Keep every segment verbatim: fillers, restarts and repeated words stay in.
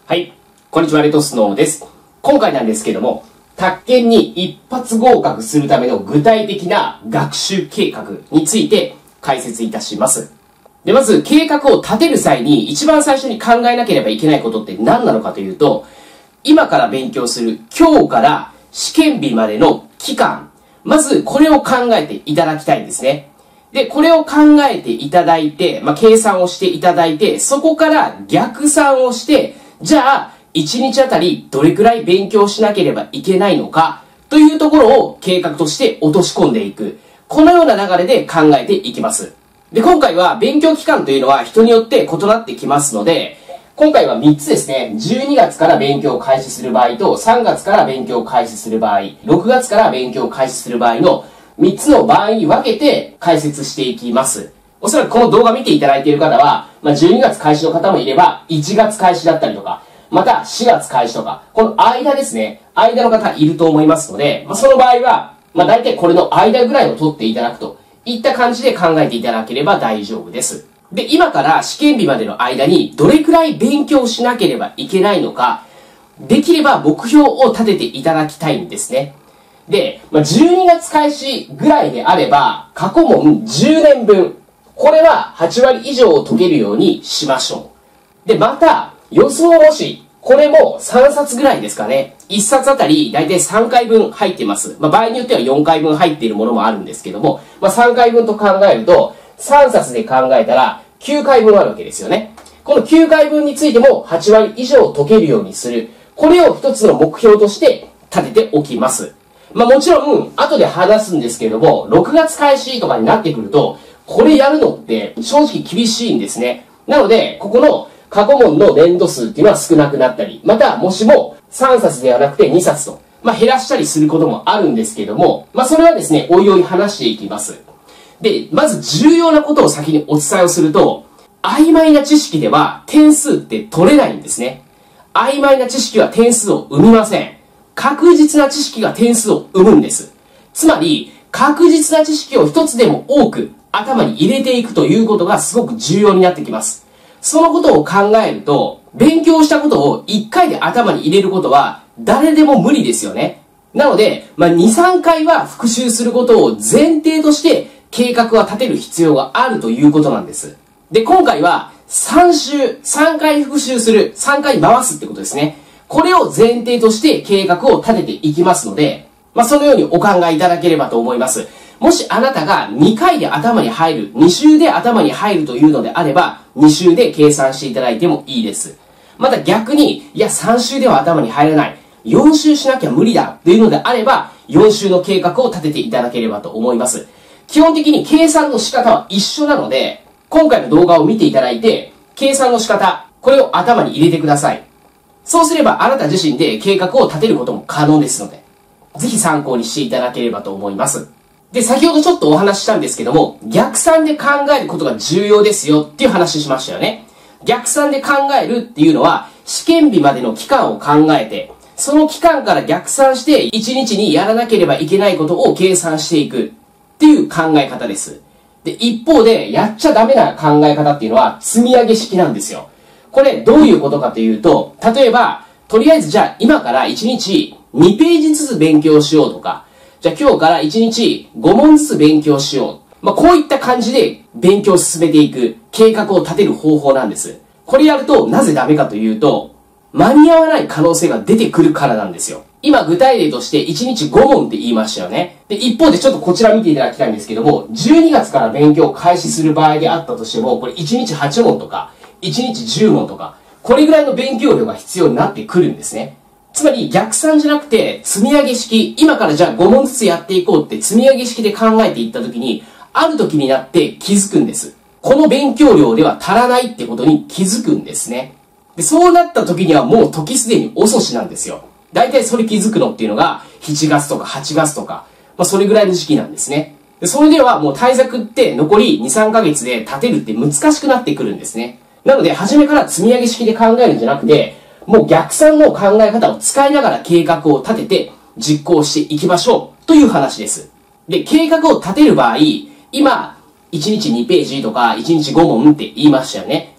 はい。こんにちは、レトスノーです。今回なんですけども、宅建に一発合格するための具体的な学習計画について解説いたします。で、まず計画を立てる際に一番最初に考えなければいけないことって何なのかというと、今から勉強する今日から試験日までの期間、まずこれを考えていただきたいんですね。で、これを考えていただいて、まあ、計算をしていただいて、そこから逆算をして、じゃあ、いちにちあたりどれくらい勉強しなければいけないのか、というところを計画として落とし込んでいく。このような流れで考えていきます。で、今回は勉強期間というのは人によって異なってきますので、今回はみっつですね。じゅうにがつから勉強を開始する場合と、さんがつから勉強を開始する場合、ろくがつから勉強を開始する場合のみっつの場合に分けて解説していきます。おそらくこの動画見ていただいている方は、まあ、じゅうにがつ開始の方もいれば、いちがつ開始だったりとか、またしがつ開始とか、この間ですね、間の方いると思いますので、まあ、その場合は、まあ、大体これの間ぐらいを取っていただくといった感じで考えていただければ大丈夫です。で、今から試験日までの間にどれくらい勉強しなければいけないのか、できれば目標を立てていただきたいんですね。で、まあ、じゅうにがつ開始ぐらいであれば、過去問じゅうねんぶん、これははちわり以上を解けるようにしましょう。で、また、予想模試、これもさんさつぐらいですかね。いっさつあたりだいたいさんかいぶん入ってます。まあ、場合によってはよんかいぶん入っているものもあるんですけども、まあ、さんかいぶんと考えると、さんさつで考えたらきゅうかいぶんあるわけですよね。このきゅうかいぶんについてもはちわり以上解けるようにする。これを一つの目標として立てておきます。まあもちろん、後で話すんですけれども、ろくがつ開始とかになってくると、これやるのって正直厳しいんですね。なので、ここの過去問の年度数っていうのは少なくなったり、また、もしもさんさつではなくてにさつと、まあ減らしたりすることもあるんですけれども、まあそれはですね、おいおい話していきます。で、まず重要なことを先にお伝えをすると、曖昧な知識では点数って取れないんですね。曖昧な知識は点数を生みません。確実な知識が点数を生むんです。つまり、確実な知識を一つでも多く頭に入れていくということがすごく重要になってきます。そのことを考えると、勉強したことをいっかいで頭に入れることは誰でも無理ですよね。なので、まあ、に、さんかいは復習することを前提として計画は立てる必要があるということなんです。で、今回はさんしゅう、さんかい復習する、さんかい回すってことですね。これを前提として計画を立てていきますので、まあ、そのようにお考えいただければと思います。もしあなたがにかいで頭に入る、に週で頭に入るというのであれば、に週で計算していただいてもいいです。また逆に、いやさん週では頭に入らない、よん週しなきゃ無理だというのであれば、よん週の計画を立てていただければと思います。基本的に計算の仕方は一緒なので、今回の動画を見ていただいて、計算の仕方、これを頭に入れてください。そうすればあなた自身で計画を立てることも可能ですので、ぜひ参考にしていただければと思います。で、先ほどちょっとお話ししたんですけども、逆算で考えることが重要ですよっていう話しましたよね。逆算で考えるっていうのは、試験日までの期間を考えて、その期間から逆算していちにちにやらなければいけないことを計算していくっていう考え方です。で、一方で、やっちゃダメな考え方っていうのは、積み上げ式なんですよ。これ、どういうことかというと、例えば、とりあえずじゃあ、今からいちにちにページずつ勉強しようとか、じゃあ今日からいちにちごもんずつ勉強しよう。まあ、こういった感じで勉強を進めていく計画を立てる方法なんです。これやると、なぜダメかというと、間に合わない可能性が出てくるからなんですよ。今具体例としていちにちごもんって言いましたよね。で、一方でちょっとこちら見ていただきたいんですけども、じゅうにがつから勉強を開始する場合であったとしても、これいちにちはちもんとか、いちにちじゅうもんとか、これぐらいの勉強量が必要になってくるんですね。つまり逆算じゃなくて、積み上げ式、今からじゃあごもんずつやっていこうって積み上げ式で考えていったときに、ある時になって気づくんです。この勉強量では足らないってことに気づくんですね。で、そうなった時にはもう時すでに遅しなんですよ。だいたいそれ気づくのっていうのがしちがつとかはちがつとか、まあそれぐらいの時期なんですね。で、それではもう対策って残りに、さんかげつで立てるって難しくなってくるんですね。なので、初めから積み上げ式で考えるんじゃなくて、もう逆算の考え方を使いながら計画を立てて実行していきましょうという話です。で、計画を立てる場合、今、いちにちにページとかいちにちごもんって言いましたよね。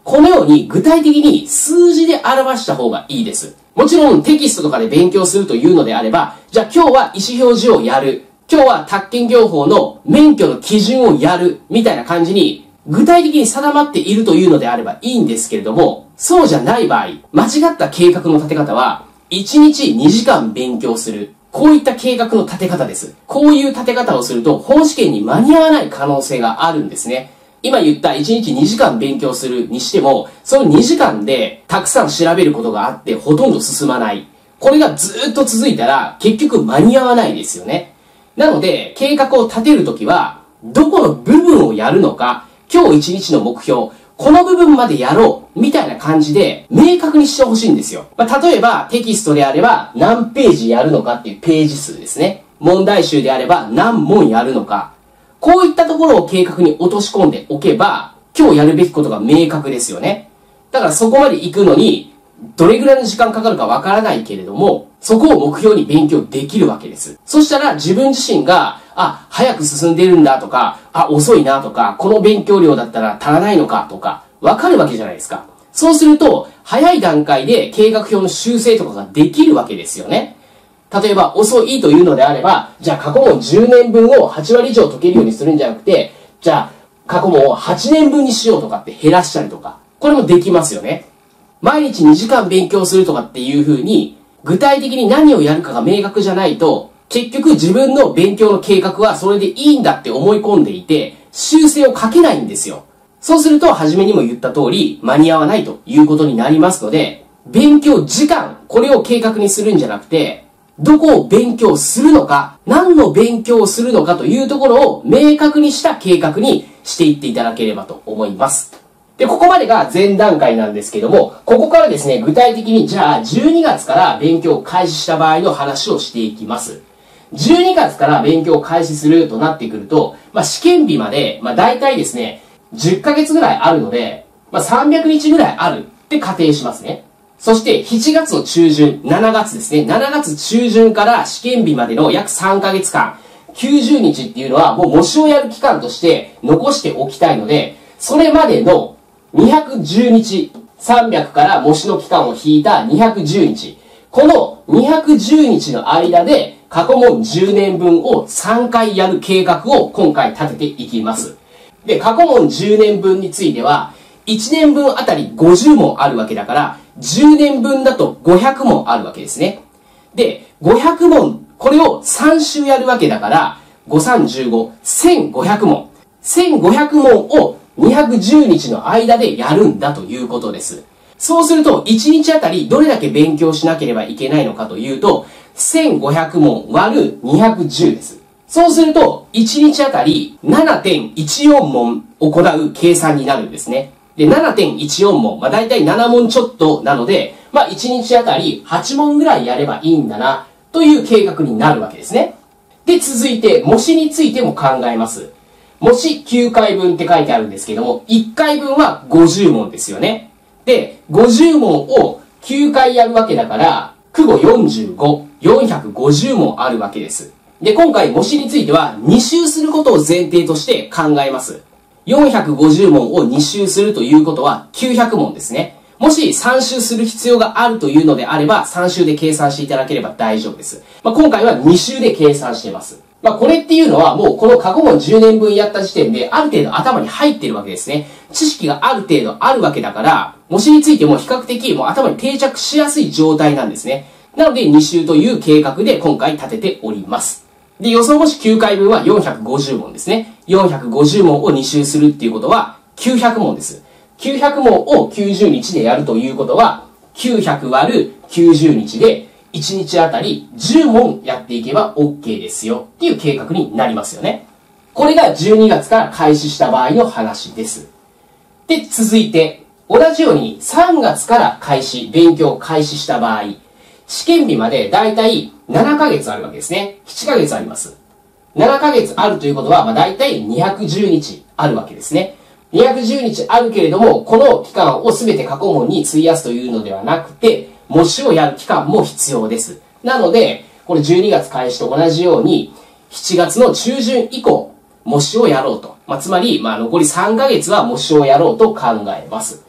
このように具体的に数字で表した方がいいです。もちろんテキストとかで勉強するというのであれば、じゃあ今日は意思表示をやる。今日は宅建業法の免許の基準をやる。みたいな感じに具体的に定まっているというのであればいいんですけれども、そうじゃない場合、間違った計画の立て方は、いちにちにじかん勉強する。こういった計画の立て方です。こういう立て方をすると本試験に間に合わない可能性があるんですね。今言ったいちにちにじかん勉強するにしても、そのにじかんでたくさん調べることがあってほとんど進まない。これがずっと続いたら結局間に合わないですよね。なので、計画を立てるときは、どこの部分をやるのか、今日いちにちの目標、この部分までやろう、みたいな感じで明確にしてほしいんですよ。まあ、例えばテキストであれば何ページやるのかっていうページ数ですね。問題集であれば何問やるのか。こういったところを計画に落とし込んでおけば、今日やるべきことが明確ですよね。だからそこまで行くのに、どれぐらいの時間かかるかわからないけれども、そこを目標に勉強できるわけです。そしたら自分自身が、あ、早く進んでるんだとか、あ、遅いなとか、この勉強量だったら足らないのかとか、わかるわけじゃないですか。そうすると、早い段階で計画表の修正とかができるわけですよね。例えば遅いというのであれば、じゃあ過去問じゅうねんぶんをはちわり以上解けるようにするんじゃなくて、じゃあ過去問をはちねんぶんにしようとかって減らしたりとか、これもできますよね。毎日にじかん勉強するとかっていう風に、具体的に何をやるかが明確じゃないと、結局自分の勉強の計画はそれでいいんだって思い込んでいて、修正をかけないんですよ。そうすると、初めにも言った通り、間に合わないということになりますので、勉強時間、これを計画にするんじゃなくて、どこを勉強するのか、何の勉強をするのかというところを明確にした計画にしていっていただければと思います。で、ここまでが前段階なんですけども、ここからですね、具体的にじゃあじゅうにがつから勉強を開始した場合の話をしていきます。じゅうにがつから勉強を開始するとなってくると、まあ、試験日まで、まあ、大体ですね、じゅっかげつぐらいあるので、まあ、さんびゃくにちぐらいあるって仮定しますね。そして、しちがつの中旬、しちがつですね。しちがつ中旬から試験日までの約さんかげつかん、きゅうじゅうにちっていうのはもう模試をやる期間として残しておきたいので、それまでのにひゃくじゅうにち、さんびゃくから模試の期間を引いたにひゃくじゅうにち。このにひゃくじゅうにちの間で過去問じゅうねんぶんをさんかいやる計画を今回立てていきます。で、過去問じゅうねんぶんについては、いちねんぶんあたりごじゅうもんあるわけだから、じゅうねんぶんだとごひゃくもんあるわけですね。で、ごひゃくもん、これをさんしゅうやるわけだから、ご、さん、じゅうご、せんごひゃくもん。せんごひゃくもんをにひゃくじゅうにちの間でやるんだということです。そうすると、いちにちあたりどれだけ勉強しなければいけないのかというと、せんごひゃくもん割るにひゃくじゅうです。そうすると、いちにちあたり ななてんいちよん 問行う計算になるんですね。で、ななてんいちよん 問、まあ大体ななもんちょっとなので、まあいちにちあたりはちもんぐらいやればいいんだな、という計画になるわけですね。で、続いて、模試についても考えます。模試きゅうかいぶんって書いてあるんですけども、いっかいぶんはごじゅうもんですよね。で、ごじゅうもんをきゅうかいやるわけだから、くごよんじゅうご、よんひゃくごじゅうもんあるわけです。で、今回模試についてはに周することを前提として考えます。よんひゃくごじゅうもんをに周するということはきゅうひゃくもんですね。もしさん周する必要があるというのであればさん周で計算していただければ大丈夫です。まあ、今回はに周で計算しています。まあ、これっていうのはもうこの過去問じゅうねんぶんやった時点である程度頭に入ってるわけですね。知識がある程度あるわけだから、模試についても比較的もう頭に定着しやすい状態なんですね。なのでに周という計画で今回立てております。で、予想模試きゅうかいぶんはよんひゃくごじゅうもんですね。よんひゃくごじゅうもんをに周するっていうことはきゅうひゃくもんです。きゅうひゃくもんをきゅうじゅうにちでやるということは、きゅうひゃく割るきゅうじゅうにちで、いちにちあたりじゅうもんやっていけば OK ですよっていう計画になりますよね。これがじゅうにがつから開始した場合の話です。で、続いて、同じようにさんがつから開始、勉強を開始した場合、試験日までだいたいななかげつあるわけですね。ななかげつあります。ななかげつあるということは、まあ、だいたいにひゃくじゅうにちあるわけですね。にひゃくじゅうにちあるけれども、この期間をすべて過去問に費やすというのではなくて、模試をやる期間も必要です。なので、これじゅうにがつ開始と同じように、しちがつの中旬以降、模試をやろうと。まあ、つまり、まあ、残りさんかげつは模試をやろうと考えます。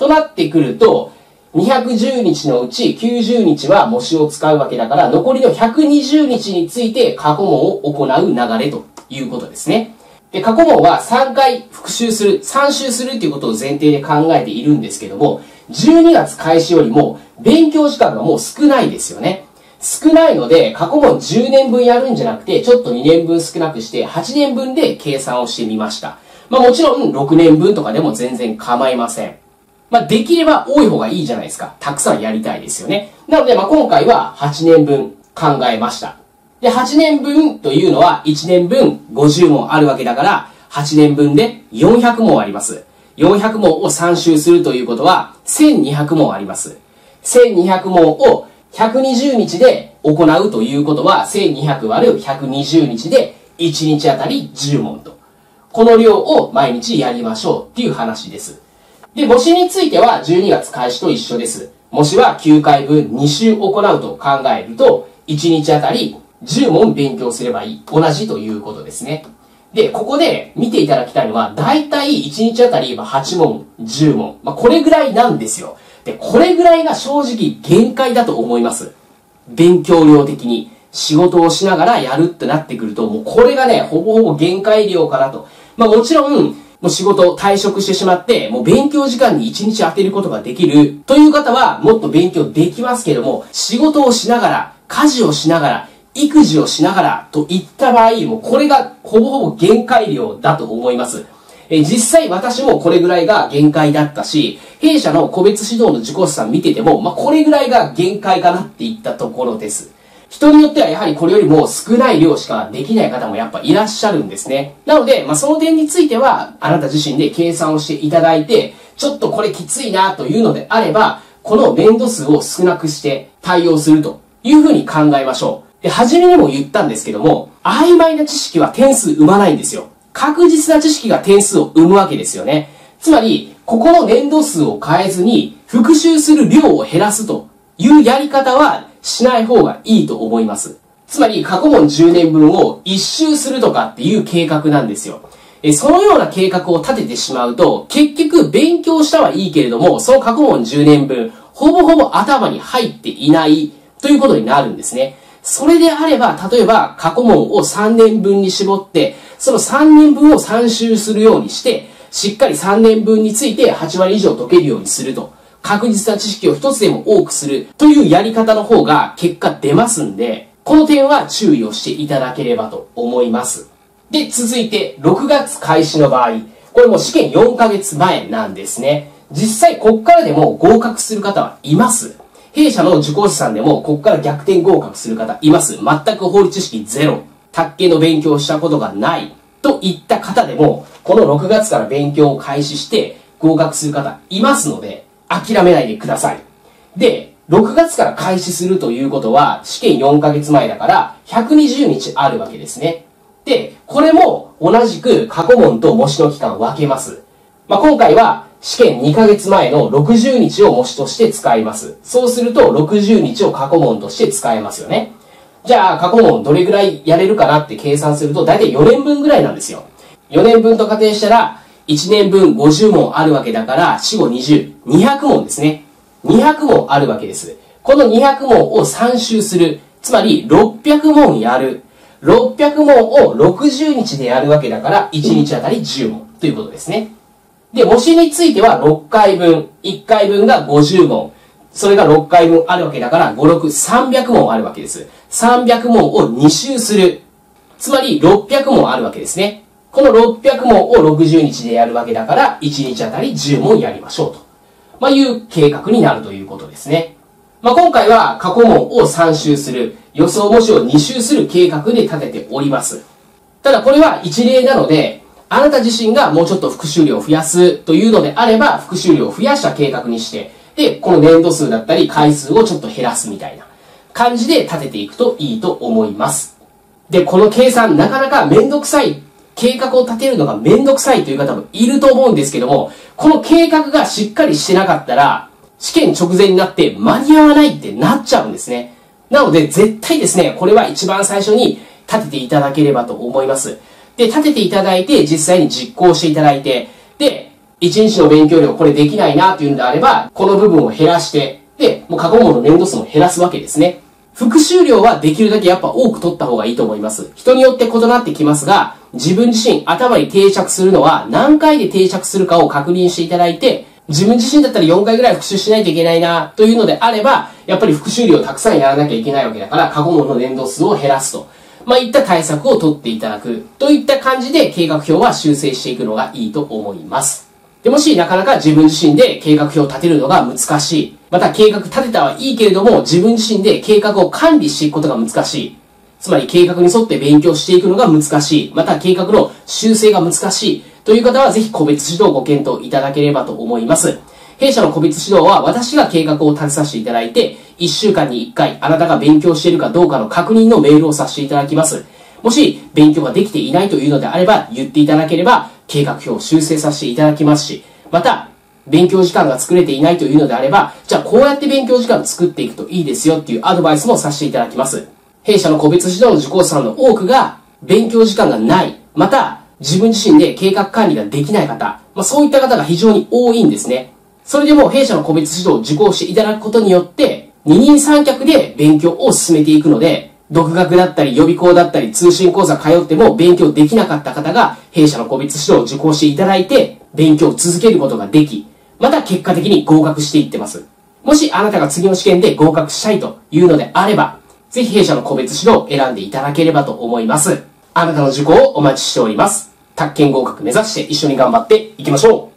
となってくると、にひゃくじゅうにちのうちきゅうじゅうにちは模試を使うわけだから、残りのひゃくにじゅうにちについて過去問を行う流れということですね。で、過去問はさんかい復習する、さん週するっていうことを前提で考えているんですけども、じゅうにがつ開始よりも勉強時間がもう少ないですよね。少ないので、過去問じゅうねんぶんやるんじゃなくて、ちょっとにねんぶん少なくしてはちねんぶんで計算をしてみました。まあもちろんろくねんぶんとかでも全然構いません。まあできれば多い方がいいじゃないですか。たくさんやりたいですよね。なのでまあ今回ははちねんぶん考えました。で、はちねんぶんというのはいちねんぶんごじゅうもんあるわけだから、はちねんぶんでよんひゃくもんあります。よんひゃくもんをさん週するということはせんにひゃくもんあります。せんにひゃくもんをひゃくにじゅうにちで行うということは せんにひゃくわるひゃくにじゅうにちでいちにちあたりじゅうもんと。この量を毎日やりましょうっていう話です。で、模試についてはじゅうにがつ開始と一緒です。模試はきゅうかいぶんに週行うと考えるといちにちあたりじゅうもん勉強すればいい。同じということですね。で、ここで見ていただきたいのは、だいたいいちにちあたりはちもん、じゅうもん。まあ、これぐらいなんですよ。で、これぐらいが正直限界だと思います。勉強量的に。仕事をしながらやるってなってくると、もうこれがね、ほぼほぼ限界量かなと。まあもちろん、もう仕事退職してしまって、もう勉強時間にいちにち当てることができるという方は、もっと勉強できますけども、仕事をしながら、家事をしながら、育児をしながらといった場合、もうこれがほぼほぼ限界量だと思います。え実際私もこれぐらいが限界だったし、弊社の個別指導の受講者さん見てても、まあこれぐらいが限界かなっていったところです。人によってはやはりこれよりも少ない量しかできない方もやっぱいらっしゃるんですね。なので、まあその点については、あなた自身で計算をしていただいて、ちょっとこれきついなというのであれば、この面倒数を少なくして対応するというふうに考えましょう。で、初めにも言ったんですけども、曖昧な知識は点数生まないんですよ。確実な知識が点数を生むわけですよね。つまり、ここの年度数を変えずに、復習する量を減らすというやり方はしない方がいいと思います。つまり、過去問じゅうねんぶんを一周するとかっていう計画なんですよ。え、そのような計画を立ててしまうと、結局勉強したはいいけれども、その過去問じゅうねんぶん、ほぼほぼ頭に入っていないということになるんですね。それであれば、例えば過去問をさんねんぶんに絞って、そのさんねんぶんをさん週するようにして、しっかりさんねんぶんについてはちわり以上解けるようにすると。確実な知識を一つでも多くするというやり方の方が結果出ますんで、この点は注意をしていただければと思います。で、続いてろくがつ開始の場合、これもう試験よんかげつまえなんですね。実際こっからでも合格する方はいます。弊社の受講師さんでもここから逆転合格する方います。全く法律知識ゼロ、卓球の勉強をしたことがないといった方でも、このろくがつから勉強を開始して合格する方いますので、諦めないでください。で、ろくがつから開始するということは、試験よんかげつまえだからひゃくにじゅうにちあるわけですね。で、これも同じく過去問と模試の期間を分けます。まあ、今回は試験にかげつまえのろくじゅうにちを模試として使います。そうするとろくじゅうにちを過去問として使えますよね。じゃあ過去問どれぐらいやれるかなって計算すると大体よねんぶんぐらいなんですよ。よねんぶんと仮定したらいちねんぶんごじゅうもんあるわけだから、よん、ご、にじゅう、にひゃくもんですね。にひゃくもんあるわけです。このにひゃくもんをさん週する。つまりろっぴゃくもんやる。ろっぴゃくもんをろくじゅうにちでやるわけだから、いちにちあたりじゅうもんということですね。で、模試についてはろっかいぶん。いっかいぶんがごじゅうもん。それがろっかいぶんあるわけだから、ご、ろく、さんびゃくもんあるわけです。さんびゃくもんをに週する。つまりろっぴゃくもんあるわけですね。このろっぴゃくもんをろくじゅうにちでやるわけだから、いちにちあたりじゅうもんやりましょうと。まあ、いう計画になるということですね。まあ、今回は過去問をさん週する、予想模試をに週する計画で立てております。ただこれは一例なので、あなた自身がもうちょっと復習量を増やすというのであれば、復習量を増やした計画にして、で、この年度数だったり回数をちょっと減らすみたいな感じで立てていくといいと思います。で、この計算なかなかめんどくさい、計画を立てるのがめんどくさいという方もいると思うんですけども、この計画がしっかりしてなかったら、試験直前になって間に合わないってなっちゃうんですね。なので絶対ですね、これは一番最初に立てていただければと思います。で、立てていただいて実際に実行していただいて、で、 いちにちの勉強量これできないなというのであれば、この部分を減らして、で、もう過去問の年度数も減らすわけですね。復習量はできるだけやっぱ多く取った方がいいと思います。人によって異なってきますが、自分自身頭に定着するのは何回で定着するかを確認していただいて、自分自身だったらよんかいぐらい復習しないといけないなというのであれば、やっぱり復習量をたくさんやらなきゃいけないわけだから、過去問の年度数を減らすと。まあ、いった対策を取っていただくといった感じで計画表は修正していくのがいいと思います。で、もしなかなか自分自身で計画表を立てるのが難しい。また計画立てたはいいけれども、自分自身で計画を管理していくことが難しい。つまり計画に沿って勉強していくのが難しい。また計画の修正が難しい。という方はぜひ個別指導をご検討いただければと思います。弊社の個別指導は私が計画を立てさせていただいて、いっしゅうかんにいっかいあなたが勉強しているかどうかの確認のメールをさせていただきます。もし勉強ができていないというのであれば言っていただければ計画表を修正させていただきますし、また勉強時間が作れていないというのであれば、じゃあこうやって勉強時間を作っていくといいですよっていうアドバイスもさせていただきます。弊社の個別指導の受講者さんの多くが勉強時間がない、また自分自身で計画管理ができない方、まあ、そういった方が非常に多いんですね。それでも弊社の個別指導を受講していただくことによって、二人三脚で勉強を進めていくので、独学だったり予備校だったり通信講座通っても勉強できなかった方が弊社の個別指導を受講していただいて勉強を続けることができ、また結果的に合格していってます。もしあなたが次の試験で合格したいというのであれば、ぜひ弊社の個別指導を選んでいただければと思います。あなたの受講をお待ちしております。宅建合格目指して一緒に頑張っていきましょう。